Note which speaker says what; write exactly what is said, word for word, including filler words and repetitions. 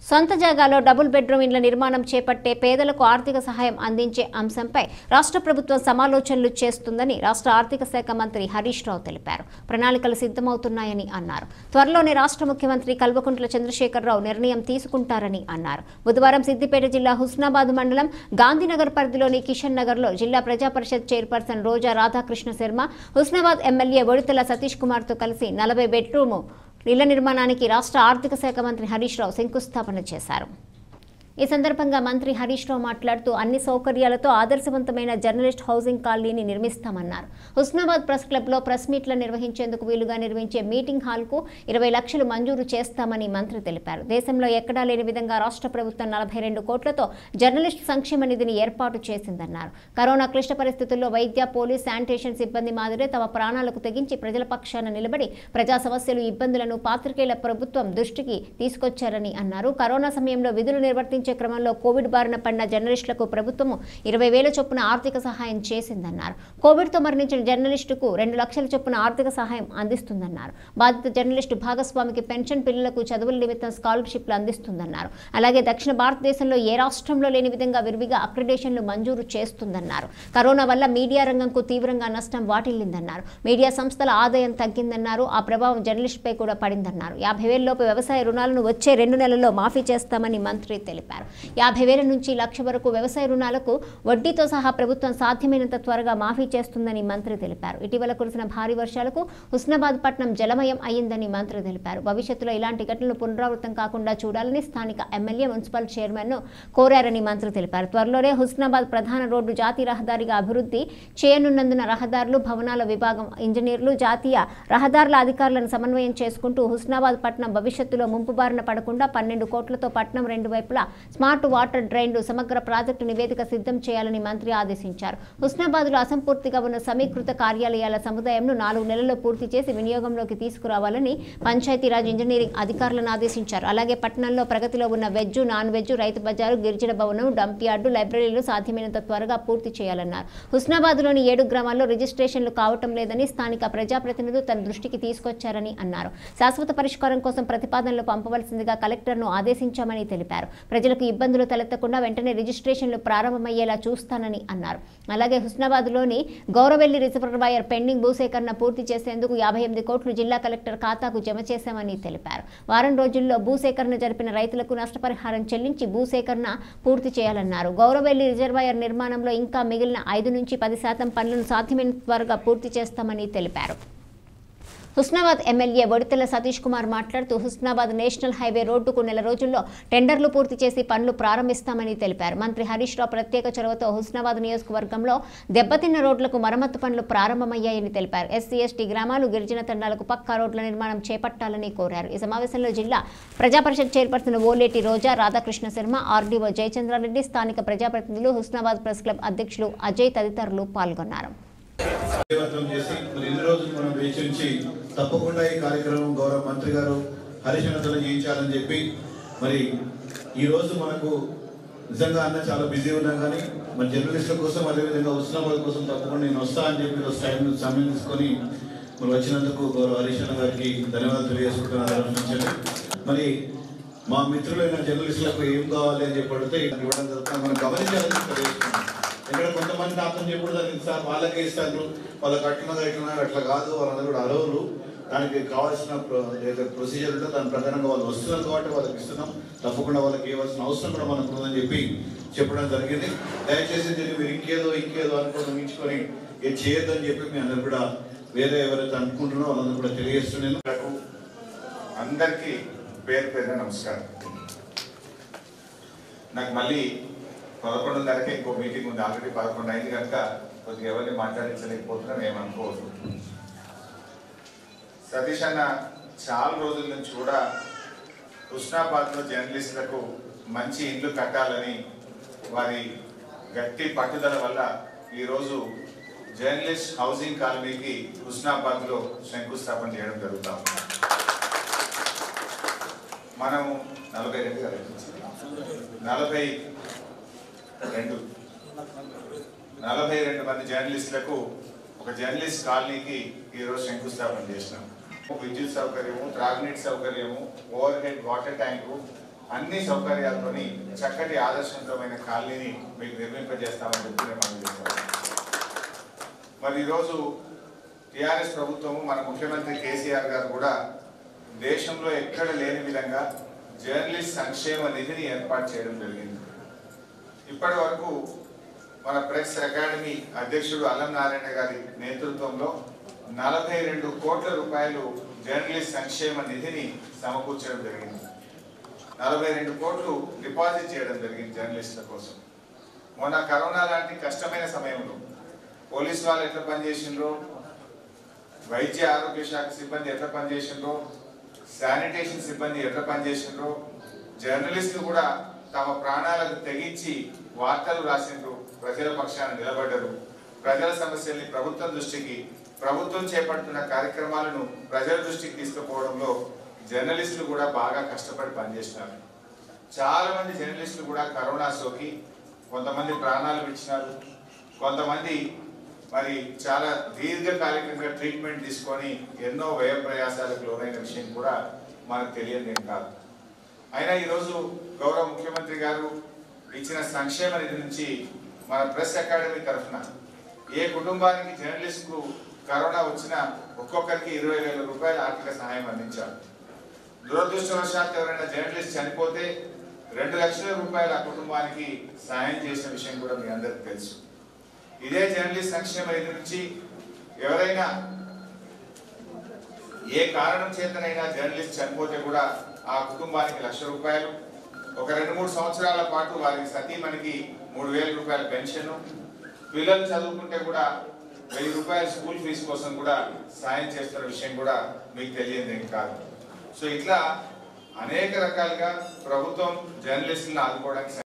Speaker 1: సొంత జాగాలో double bedroom ఇండ్ల నిర్మాణం చేపట్టే పేదలకు ఆర్థిక సహాయం అందించే అంశంపై రాష్ట్ర ప్రభుత్వం సమాలోచనలు చేస్తుందని రాష్ట్ర ఆర్థిక శాఖ మంత్రి హరీష్ రావు తెలిపారు. ప్రణాళికలు సిద్ధమవుతున్నాయని అన్నారు. త్వరలోనే రాష్ట్ర ముఖ్యమంత్రి కల్వకుంట్ల చంద్రశేఖరరావు నిర్ణయం తీసుకుంటారని అన్నారు. బుధవారం సిద్దిపేట జిల్లా హుస్నాబాద్ మండలం గాంధీనగర్ పరిధిలోని కిషన్ నగర్లో జిల్లా ప్రజా పరిషత్ చైర్పర్సన్ రోజా రాధాకృష్ణ శర్మ, హుస్నాబాద్ ఎమ్మెల్యే బొడితెల సతీష్ కుమార్తో కలిసి నలభై బెడ్రూమ్ ఇళ్ల నిర్మాణానికి రాష్ట్ర ఆర్థిక శాఖ మంత్రి హరీష్ రావు శంకుస్థాపన చేశారు. ఈ సందర్భంగా మంత్రి హరీష్ రావు మాట్లాడుతూ అన్ని సౌకర్యాలతో ఆదర్శవంతమైన జర్నలిస్ట్ హౌసింగ్ కాలనీని నిర్మిస్తామన్నారు. హుస్నాబాద్ ప్రెస్ క్లబ్లో ప్రెస్ మీట్లు నిర్వహించేందుకు వీలుగా నిర్మించే మీటింగ్ హాల్కు ఇరవై లక్షలు మంజూరు చేస్తామని మంత్రి తెలిపారు. దేశంలో ఎక్కడా లేని విధంగా రాష్ట్ర ప్రభుత్వం నలభై రెండు కోట్లతో జర్నలిస్ట్ సంక్షేమ నిధిని ఏర్పాటు చేసిందన్నారు. కరోనా క్లిష్ట పరిస్థితుల్లో వైద్య, పోలీస్, శానిటేషన్ సిబ్బంది మాదిరే తమ ప్రాణాలకు తెగించి ప్రజల పక్షాన నిలబడి ప్రజా సమస్యలు, ఇబ్బందులను పాత్రికేయుల ప్రభుత్వం దృష్టికి తీసుకొచ్చారని అన్నారు. కరోనా సమయంలో విధులు నిర్వర్తించే క్రమంలో కోవిడ్ బారిన పడిన జర్నలిస్టులకు ప్రభుత్వం ఇరవై వేల చొప్పున ఆర్థిక సహాయం చేసిందన్నారు. కోవిడ్తో మరణించిన జర్నలిస్టుకు రెండు లక్షల చొప్పున ఆర్థిక సహాయం అందిస్తుందన్నారు. బాధిత జర్నలిస్టు భాగస్వామికి పెన్షన్, పిల్లలకు చదువుల నిమిత్తం స్కాలర్షిప్లు అందిస్తుందన్నారు. అలాగే దక్షిణ భారతదేశంలో ఏ రాష్ట్రంలో లేని విధంగా విరివిగా అక్రిడేషన్లు మంజూరు చేస్తుందన్నారు. కరోనా వల్ల మీడియా రంగంకు తీవ్రంగా నష్టం వాటిల్లిందన్నారు. మీడియా సంస్థల ఆదాయం తగ్గిందన్నారు. ఆ ప్రభావం జర్నలిస్టుపై కూడా పడిందన్నారు. యాభై వేల లోపు వ్యవసాయ రుణాలను వచ్చే రెండు నెలల్లో మాఫీ చేస్తామని మంత్రి తెలిపారు. యాభై వేల నుంచి లక్ష వరకు వ్యవసాయ రుణాలకు వడ్డీతో సహా ప్రభుత్వం సాధ్యమైనంత త్వరగా మాఫీ చేస్తుందని మంత్రి తెలిపారు. ఇటీవల కురిసిన భారీ వర్షాలకు హుస్నాబాద్ పట్టణం జలమయం అయ్యిందని మంత్రి తెలిపారు. భవిష్యత్తులో ఇలాంటి ఘటనలు పునరావృతం కాకుండా చూడాలని స్థానిక ఎమ్మెల్యే, మున్సిపల్ చైర్మన్ను కోరారని మంత్రి తెలిపారు. త్వరలోనే హుస్నాబాద్ ప్రధాన రోడ్డు జాతీయ రహదారిగా అభివృద్ధి చేయనున్నందున రహదారులు, భవనాల విభాగం ఇంజనీర్లు, జాతీయ రహదారుల అధికారులను సమన్వయం చేసుకుంటూ హుస్నాబాద్ పట్టణం భవిష్యత్తులో ముంపు బారిన పడకుండా పన్నెండు కోట్లతో పట్టణం రెండు వైపులా స్మార్ట్ వాటర్ డ్రైన్లు, సమగ్ర ప్రాజెక్టు నివేదిక సిద్ధం చేయాలని మంత్రి ఆదేశించారు. హుస్నాబాద్లో అసంపూర్తిగా ఉన్న సమీకృత కార్యాలయాల సముదాయంను నాలుగు నెలల్లో పూర్తి చేసి వినియోగంలోకి తీసుకురావాలని పంచాయతీరాజ్, ఇంజనీరింగ్ అధికారులను ఆదేశించారు. అలాగే పట్టణంలో ప్రగతిలో ఉన్న వెజ్, నాన్ వెజ్, రైతు బజారు, గిరిజన భవనం, డంప్ యార్డు, లైబ్రరీలు సాధ్యమైనంత త్వరగా పూర్తి చేయాలన్నారు. హుస్నాబాద్లోని ఏడు గ్రామాల్లో రిజిస్ట్రేషన్లు కావటం లేదని స్థానిక ప్రజాప్రతినిధులు తన దృష్టికి తీసుకొచ్చారని అన్నారు. శాశ్వత పరిష్కారం కోసం ప్రతిపాదనలు పంపవలసిందిగా కలెక్టర్ను ఆదేశించామని తెలిపారు. ప్రజలకు ఇబ్బందులు తలెత్తకుండా వెంటనే రిజిస్ట్రేషన్లు ప్రారంభమయ్యేలా చూస్తానని అన్నారు. అలాగే హుస్నాబాద్లోని గౌరవెల్లి రిజర్వాయర్ పెండింగ్ భూసేకరణ పూర్తి చేసేందుకు యాభై ఎనిమిది కోట్లు జిల్లా కలెక్టర్ ఖాతాకు జమ చేశామని తెలిపారు. వారం రోజుల్లో భూసేకరణ జరిపిన రైతులకు నష్టపరిహారం చెల్లించి భూసేకరణ పూర్తి చేయాలన్నారు. గౌరవెల్లి రిజర్వాయర్ నిర్మాణంలో ఇంకా మిగిలిన ఐదు నుంచి పది శాతం పనులను సాధ్యమైన త్వరగా పూర్తి చేస్తామని తెలిపారు. హుస్నాబాద్ ఎమ్మెల్యే బొడితెల సతీష్ కుమార్ మాట్లాడుతూ హుస్నాబాద్ నేషనల్ హైవే రోడ్డుకు నెల రోజుల్లో టెండర్లు పూర్తి చేసి పనులు ప్రారంభిస్తామని తెలిపారు. మంత్రి హరీష్ రావు ప్రత్యేక చొరవతో హుస్నాబాద్ నియోజకవర్గంలో దెబ్బతిన్న రోడ్లకు మరమ్మతు పనులు ప్రారంభమయ్యాయని తెలిపారు. ఎస్సీ, ఎస్టీ గ్రామాలు, గిరిజన తండాలకు పక్కా రోడ్ల నిర్మాణం చేపట్టాలని కోరారు. ఈ సమావేశంలో జిల్లా ప్రజాపరిషత్ చైర్పర్సన్ ఓలేటి రోజా రాధాకృష్ణ శర్మ, ఆర్డీఓ జయచంద్రారెడ్డి, స్థానిక ప్రజాప్రతినిధులు, హుస్నాబాద్ ప్రెస్ క్లబ్ అధ్యక్షులు అజయ్ తదితరులు పాల్గొన్నారు.
Speaker 2: తప్పకుండా ఈ కార్యక్రమం గౌరవ మంత్రి గారు హరీష్ అన్నతో చేయించాలని చెప్పి మరి ఈరోజు మనకు నిజంగా అన్న చాలా బిజీ ఉన్నాం, కానీ మన జర్నలిస్టుల కోసం అదేవిధంగా హుస్నాబాద్ కోసం తప్పకుండా నేను వస్తా అని చెప్పి ఈరోజు టైం సమయం తీసుకొని మరి వచ్చినందుకు గౌరవ హరీష్ అన్న గారికి ధన్యవాదాలు తెలియజేసుకుంటున్నాను. మరి మా మిత్రులైన జర్నలిస్టులకు ఏం కావాలి అని చెప్పి అడిగితే ఇవ్వడం జరుగుతుంది. మనం గమనించాలని తెలియజేస్తున్నాం. ఇక్కడ కొంతమంది అర్థం చెప్పకూడదు సార్, వాళ్ళకే ఇస్తారు, వాళ్ళకి అట్లా ఇట్లా అట్లా కాదు, వాళ్ళందరూ కూడా అర్హులు, దానికి కావాల్సిన ప్రొసీజర్ ఉంటే దాని ప్రకారంగా వాళ్ళు వస్తున్నారు కాబట్టి వాళ్ళకి ఇస్తున్నాం. తప్పకుండా వాళ్ళకి ఇవ్వాల్సిన అవసరం కూడా మనకు ఉందని చెప్పి చెప్పడం జరిగింది. దయచేసి దీన్ని మీరు ఇంకేదో ఇంకేదో అనుకుని ఊహించుకొని ఏం చేయొద్దని చెప్పి మీ అందరు కూడా వేరే ఎవరైతే అనుకుంటున్నారో వాళ్ళందరూ కూడా తెలియజేస్తున్నాను.
Speaker 3: అందరికీ పేరు పేరు నమస్కారం. నాకు మళ్ళీ పదకొండున్నరకే ఇంకో మీటింగ్ ఉంది. ఆల్రెడీ పదకొండు అయింది కనుక కొద్దిగా ఎవరిని మాట్లాడించలేకపోతున్నాం, ఏమనుకోవద్దు. సతీష్ అన్న చాలా రోజుల నుంచి కూడా హుస్నాబాద్లో జర్నలిస్టులకు మంచి ఇండ్లు కట్టాలని వారి గట్టి పట్టుదల వల్ల ఈరోజు జర్నలిస్ట్ హౌసింగ్ కాలనీకి హుస్నాబాద్లో శంకుస్థాపన చేయడం జరుగుతాం. మనం నలభై రెండు కదా నలభై రెండు నలభై రెండు మంది జర్నలిస్టులకు ఒక జర్నలిస్ట్ కాలనీకి ఈరోజు శంకుస్థాపన చేసినాం. విద్యుత్ సౌకర్యము, త్రాగునీటి సౌకర్యము, ఓవర్ హెడ్ వాటర్ ట్యాంకు, అన్ని సౌకర్యాలతోని చక్కటి ఆదర్శవంతమైన కాలనీని మీకు నిర్మింపజేస్తామని చెప్పి నేను మనం చేస్తాను. మరి ఈరోజు టీఆర్ఎస్ ప్రభుత్వము మన ముఖ్యమంత్రి కేసీఆర్ గారు కూడా దేశంలో ఎక్కడ లేని విధంగా జర్నలిస్ట్ సంక్షేమ నిధిని ఏర్పాటు చేయడం జరిగింది. ఇప్పటి వరకు మన ప్రెస్ అకాడమీ అధ్యక్షుడు అల్లం నారాయణ గారి నేతృత్వంలో నలభై రెండు కోట్ల రూపాయలు జర్నలిస్ట్ సంక్షేమ నిధిని సమకూర్చడం జరిగింది. నలభై రెండు కోట్లు డిపాజిట్ చేయడం జరిగింది జర్నలిస్టుల కోసం. మొన్న కరోనా లాంటి కష్టమైన సమయంలో పోలీసు వాళ్ళు ఎట్లా పనిచేసిండ్రో, వైద్య ఆరోగ్య శాఖ సిబ్బంది ఎట్లా పనిచేసిండ్రో, శానిటేషన్ సిబ్బంది ఎట్లా పనిచేసిండ్రో, జర్నలిస్టులు కూడా తమ ప్రాణాలకు తెగించి వార్తలు రాసిండ్రు, ప్రజల పక్షాన నిలబడ్డరు. ప్రజల సమస్యల్ని ప్రభుత్వం దృష్టికి, ప్రభుత్వం చేపడుతున్న కార్యక్రమాలను ప్రజల దృష్టికి తీసుకుపోవడంలో జర్నలిస్టులు కూడా బాగా కష్టపడి పనిచేసినారు. చాలా మంది జర్నలిస్టులు కూడా కరోనా సోకి కొంతమంది ప్రాణాలు విడిచినారు, కొంతమంది మరి చాలా దీర్ఘకాలికంగా ట్రీట్మెంట్ తీసుకొని ఎన్నో వ్యయ ప్రయాసాలకు లోనైన విషయం కూడా మనకు తెలియదు కాదు. అయినా ఈరోజు గౌరవ ముఖ్యమంత్రి గారు ఇచ్చిన సంక్షేమ నిధి నుంచి మన ప్రెస్ అకాడమీ తరఫున ఏ కుటుంబానికి జర్నలిస్ట్కు కరోనా వచ్చినా ఒక్కొక్కరికి ఇరవై వేల రూపాయల ఆర్థిక సహాయం అందించారు. దురదృష్టవశాత్తు ఎవరైనా జర్నలిస్ట్ చనిపోతే రెండు లక్షల రూపాయల ఆ కుటుంబానికి సాయం చేసిన విషయం కూడా మీ అందరికీ తెలుసు. ఇదే జర్నలిస్ట్ సంక్షేమ నిధి నుంచి ఎవరైనా ఏ కారణం చేతనైనా జర్నలిస్ట్ చనిపోతే కూడా ఆ కుటుంబానికి లక్ష రూపాయలు, ఒక రెండు మూడు సంవత్సరాల పాటు వారికి సతీమణికి మూడు వేల రూపాయల పెన్షన్, పిల్లలు చదువుకుంటే కూడా వెయ్యి రూపాయల స్కూల్ ఫీజు కోసం కూడా సాయం చేస్తున్న విషయం కూడా మీకు తెలియదు కాదు. సో ఇట్లా అనేక రకాలుగా ప్రభుత్వం జర్నలిస్టులను ఆదుకోవడానికి